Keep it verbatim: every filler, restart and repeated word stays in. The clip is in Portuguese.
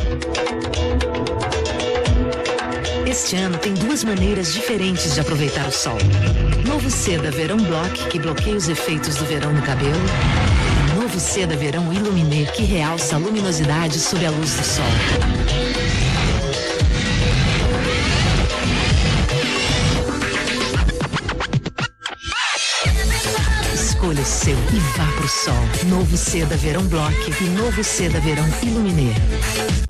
Este ano tem duas maneiras diferentes de aproveitar o sol. Novo Seda Verão Block, que bloqueia os efeitos do verão no cabelo. E novo Seda Verão Illuminé, que realça a luminosidade sob a luz do sol. Escolha o seu e vá pro sol. Novo Seda Verão Block e novo Seda Verão Illuminé.